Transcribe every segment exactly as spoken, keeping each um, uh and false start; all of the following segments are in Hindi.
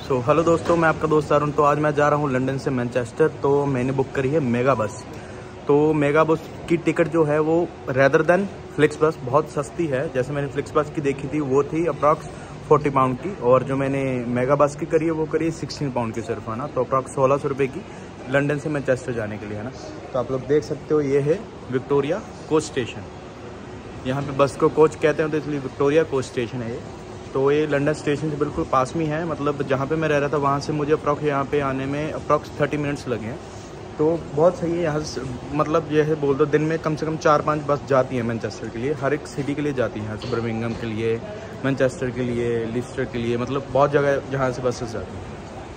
तो हेलो दोस्तों, मैं आपका दोस्त अरुण। तो आज मैं जा रहा हूँ लंदन से मैनचेस्टर। तो मैंने बुक करी है मेगा बस। तो मेगा बस की टिकट जो है वो रेदर देन फ्लिक्स बस बहुत सस्ती है। जैसे मैंने फ्लिक्स बस की देखी थी वो थी अप्रॉक्स फोर्टी पाउंड की, और जो मैंने मेगा बस की करी है वो करी है सिक्सटीन पाउंड की सिर्फ, है ना। तो अप्रॉक्स सोलह सौ रुपये की लंदन से मैनचेस्टर जाने के लिए, है ना। तो आप लोग देख सकते हो ये है विक्टोरिया कोच स्टेशन। यहाँ पे बस को कोच कहते हैं तो इसलिए विक्टोरिया कोच स्टेशन है ये। तो ये लंदन स्टेशन से बिल्कुल पास में है, मतलब जहाँ पे मैं रह रहा था वहाँ से मुझे अप्रॉक्स यहाँ पे आने में अप्रॉक्स थर्टी मिनट्स लगे हैं। तो बहुत सही है यहाँ से, मतलब ये है बोल दो दिन में कम से कम चार पांच बस जाती हैं मैनचेस्टर के लिए, हर एक सिटी के लिए जाती हैं। यहाँ से बर्मिंघम के लिए, मैनचेस्टर के लिए, लिस्टर के लिए, मतलब बहुत जगह जहाँ से बसेस जाती हैं।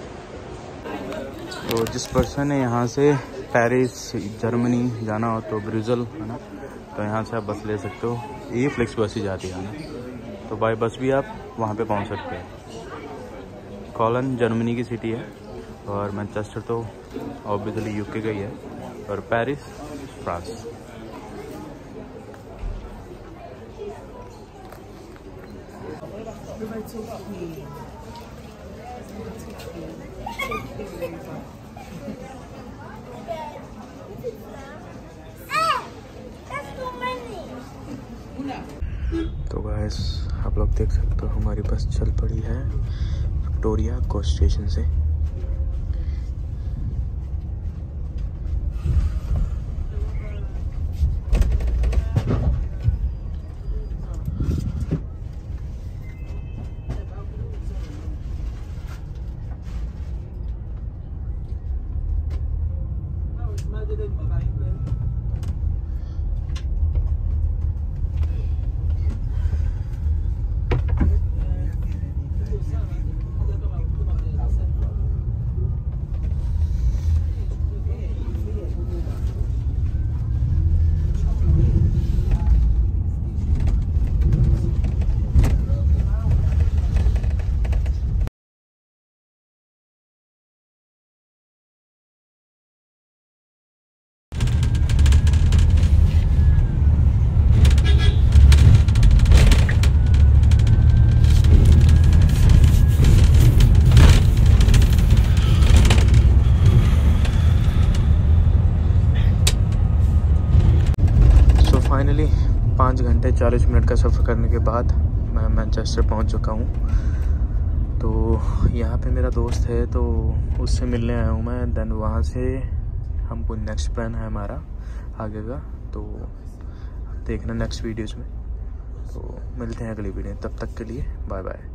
तो जिस पर्सन ने यहाँ से पेरिस जर्मनी जाना हो तो ब्रुसेल, है ना, तो यहाँ से आप बस ले सकते हो। ये फ्लिक्स बस ही जाती है ना, तो बाय बस भी आप वहाँ पे पहुँच सकते हैं। कॉलन जर्मनी की सिटी है, और मैनचेस्टर तो ऑब्वियसली यूके का ही है, और पेरिस फ्रांस। तो गाइस आप लोग देख सकते हो हमारी बस चल पड़ी है विक्टोरिया कोच स्टेशन से। फाइनली पाँच घंटे चालीस मिनट का सफ़र करने के बाद मैं मैनचेस्टर पहुंच चुका हूं। तो यहाँ पे मेरा दोस्त है तो उससे मिलने आया हूं मैं। देन वहाँ से हमको नेक्स्ट प्लान है हमारा आगे का, तो देखना नेक्स्ट वीडियोज़ में। तो मिलते हैं अगली वीडियो, तब तक के लिए बाय बाय।